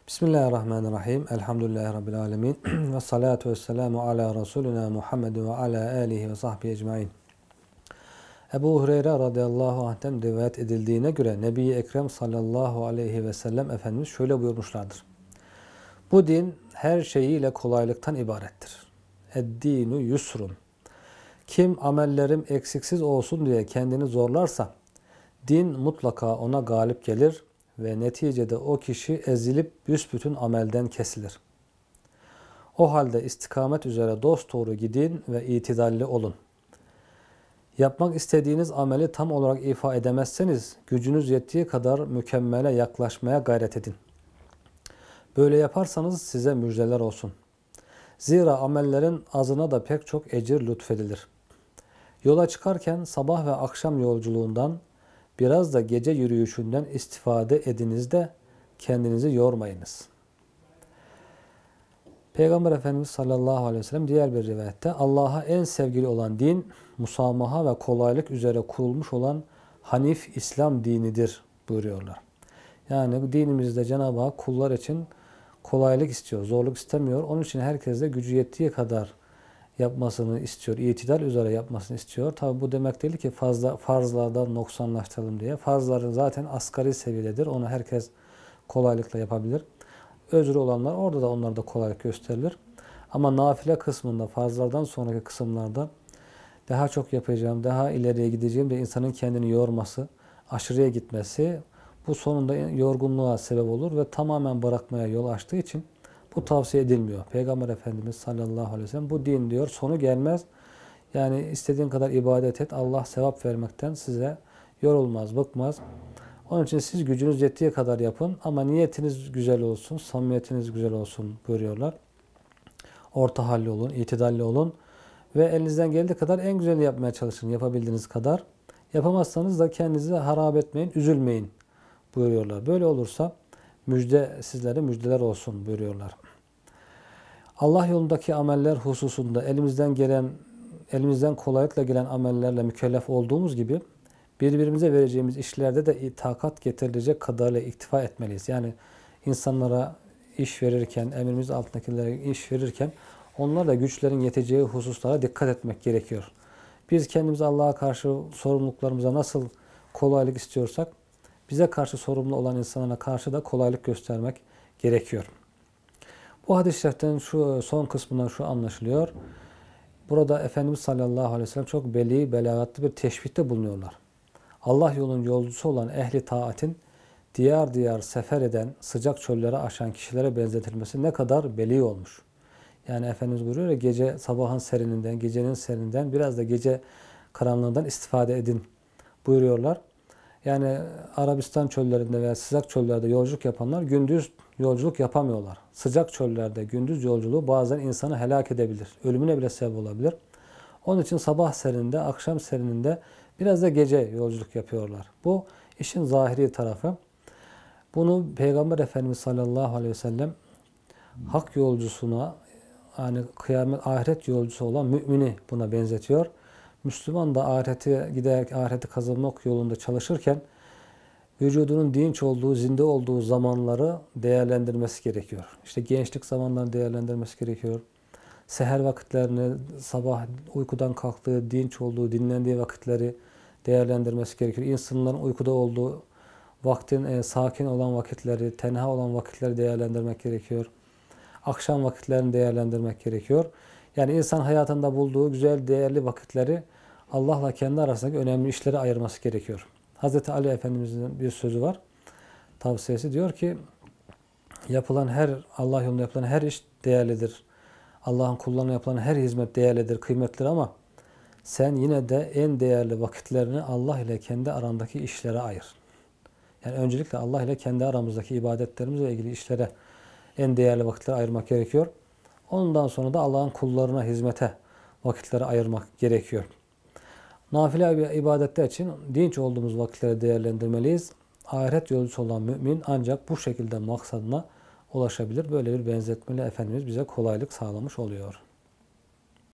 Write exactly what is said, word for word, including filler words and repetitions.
Bismillahirrahmanirrahim. Elhamdülillahi Rabbil alemin. Ve salatu ve selamu ala Resulina Muhammed ve ala alihi ve sahbihi ecmain. Ebu Hureyre radıyallahu anh'ten rivayet edildiğine göre Nebi-i Ekrem sallallahu aleyhi ve sellem Efendimiz şöyle buyurmuşlardır. Bu din her şeyiyle kolaylıktan ibarettir. Ed-dinu yusrun. Kim amellerim eksiksiz olsun diye kendini zorlarsa din mutlaka ona galip gelir ve neticede o kişi ezilip büsbütün amelden kesilir. O halde istikamet üzere dosdoğru gidin ve itidalli olun. Yapmak istediğiniz ameli tam olarak ifa edemezseniz gücünüz yettiği kadar mükemmele yaklaşmaya gayret edin. Böyle yaparsanız size müjdeler olsun. Zira amellerin azına da pek çok ecir lütfedilir. Yola çıkarken sabah ve akşam yolculuğundan biraz da gece yürüyüşünden istifade ediniz de kendinizi yormayınız. Peygamber Efendimiz sallallahu aleyhi ve sellem diğer bir rivayette Allah'a en sevgili olan din musamaha ve kolaylık üzere kurulmuş olan Hanif İslam dinidir buyuruyorlar. Yani dinimizde Cenab-ı Hak kullar için kolaylık istiyor, zorluk istemiyor. Onun için herkes de gücü yettiği kadar yapmasını istiyor, itidal üzere yapmasını istiyor. Tabi bu demek değil ki fazla farzlardan noksanlaştıralım diye. Farzların zaten asgari seviyededir. Onu herkes kolaylıkla yapabilir. Özrü olanlar orada da onlarda kolaylık gösterilir. Ama nafile kısmında, farzlardan sonraki kısımlarda daha çok yapacağım, daha ileriye gideceğim de insanın kendini yorması, aşırıya gitmesi bu sonunda yorgunluğa sebep olur ve tamamen bırakmaya yol açtığı için bu tavsiye edilmiyor. Peygamber Efendimiz sallallahu aleyhi ve sellem bu din diyor sonu gelmez. Yani istediğin kadar ibadet et. Allah sevap vermekten size yorulmaz, bıkmaz. Onun için siz gücünüz yettiği kadar yapın ama niyetiniz güzel olsun, samimiyetiniz güzel olsun buyuruyorlar. Orta halli olun, itidalli olun ve elinizden geldiği kadar en güzelini yapmaya çalışın yapabildiğiniz kadar. Yapamazsanız da kendinizi harap etmeyin, üzülmeyin buyuruyorlar. Böyle olursa müjde sizlere müjdeler olsun buyuruyorlar. Allah yolundaki ameller hususunda elimizden gelen, elimizden kolaylıkla gelen amellerle mükellef olduğumuz gibi birbirimize vereceğimiz işlerde de takat getirilecek kadarıyla iktifa etmeliyiz. Yani insanlara iş verirken, emrimiz altındakilere iş verirken onlar da güçlerin yeteceği hususlara dikkat etmek gerekiyor. Biz kendimiz Allah'a karşı sorumluluklarımıza nasıl kolaylık istiyorsak bize karşı sorumlu olan insanlara karşı da kolaylık göstermek gerekiyor. Bu hadis-i şeriften şu son kısmından şu anlaşılıyor. Burada Efendimiz sallallahu aleyhi ve sellem çok beli, belagatlı bir teşbihte bulunuyorlar. Allah yolunun yolcusu olan ehli taatin diyar diyar sefer eden, sıcak çöllere aşan kişilere benzetilmesi ne kadar beli olmuş. Yani Efendimiz buyuruyor ya gece sabahın serininden, gecenin serininden biraz da gece karanlığından istifade edin buyuruyorlar. Yani Arabistan çöllerinde veya sıcak çöllerde yolculuk yapanlar gündüz yolculuk yapamıyorlar. Sıcak çöllerde gündüz yolculuğu bazen insanı helak edebilir. Ölümüne bile sebep olabilir. Onun için sabah serinde, akşam serininde biraz da gece yolculuk yapıyorlar. Bu işin zahiri tarafı. Bunu Peygamber Efendimiz sallallahu aleyhi ve sellem hak yolcusuna, yani kıyamet ahiret yolcusu olan mümini buna benzetiyor. Müslüman da ahirete giderek ahireti kazanmak yolunda çalışırken vücudunun dinç olduğu, zinde olduğu zamanları değerlendirmesi gerekiyor. İşte gençlik zamanlarını değerlendirmesi gerekiyor. Seher vakitlerini, sabah uykudan kalktığı, dinç olduğu, dinlendiği vakitleri değerlendirmesi gerekiyor. İnsanların uykuda olduğu vaktin e, sakin olan vakitleri, tenha olan vakitleri değerlendirmek gerekiyor. Akşam vakitlerini değerlendirmek gerekiyor. Yani insan hayatında bulduğu güzel, değerli vakitleri Allah'la kendi arasındaki önemli işlere ayırması gerekiyor. Hazreti Ali Efendimiz'in bir sözü var. Tavsiyesi diyor ki yapılan her, Allah yolunda yapılan her iş değerlidir. Allah'ın kullarına yapılan her hizmet değerlidir, kıymetlidir ama sen yine de en değerli vakitlerini Allah ile kendi arandaki işlere ayır. Yani öncelikle Allah ile kendi aramızdaki ibadetlerimizle ilgili işlere en değerli vakitleri ayırmak gerekiyor. Ondan sonra da Allah'ın kullarına hizmete vakitleri ayırmak gerekiyor. Nafile ibadetler için dinç olduğumuz vakitleri değerlendirmeliyiz. Ahiret yolcusu olan mümin ancak bu şekilde maksadına ulaşabilir. Böyle bir benzetmeyle Efendimiz bize kolaylık sağlamış oluyor.